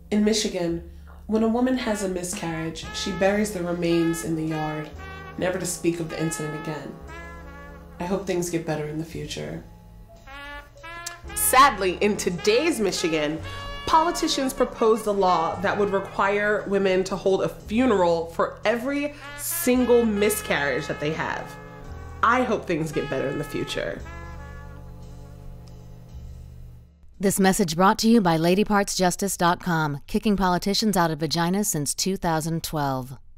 In Michigan, when a woman has a miscarriage, she buries the remains in the yard, never to speak of the incident again. I hope things get better in the future. Sadly, in today's Michigan, politicians proposed a law that would require women to hold a funeral for every single miscarriage that they have. I hope things get better in the future. This message brought to you by LadyPartsJustice.com, kicking politicians out of vaginas since 2012.